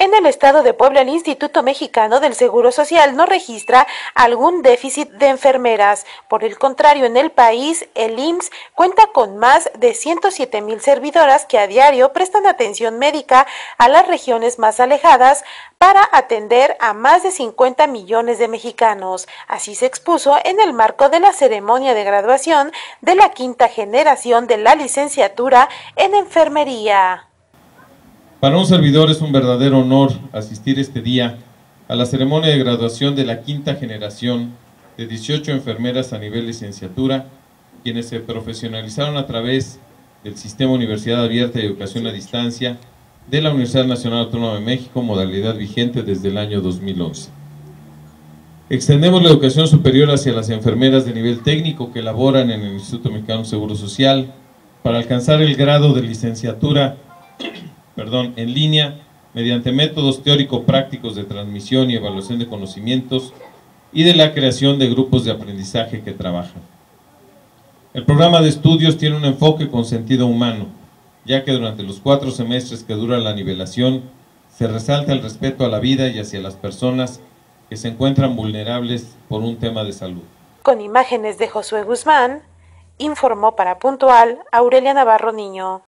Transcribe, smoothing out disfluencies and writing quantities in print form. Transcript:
En el estado de Puebla, el Instituto Mexicano del Seguro Social no registra algún déficit de enfermeras. Por el contrario, en el país, el IMSS cuenta con más de 107,000 servidoras que a diario prestan atención médica a las regiones más alejadas para atender a más de 50 millones de mexicanos. Así se expuso en el marco de la ceremonia de graduación de la quinta generación de la licenciatura en enfermería. Para un servidor es un verdadero honor asistir este día a la ceremonia de graduación de la quinta generación de 18 enfermeras a nivel licenciatura, quienes se profesionalizaron a través del Sistema Universidad Abierta y Educación a Distancia de la Universidad Nacional Autónoma de México, modalidad vigente desde el año 2011. Extendemos la educación superior hacia las enfermeras de nivel técnico que laboran en el Instituto Mexicano del Seguro Social para alcanzar el grado de licenciatura en línea, mediante métodos teórico-prácticos de transmisión y evaluación de conocimientos y de la creación de grupos de aprendizaje que trabajan. El programa de estudios tiene un enfoque con sentido humano, ya que durante los 4 semestres que dura la nivelación, se resalta el respeto a la vida y hacia las personas que se encuentran vulnerables por un tema de salud. Con imágenes de Josué Guzmán, informó para Puntual Aurelia Navarro Niño.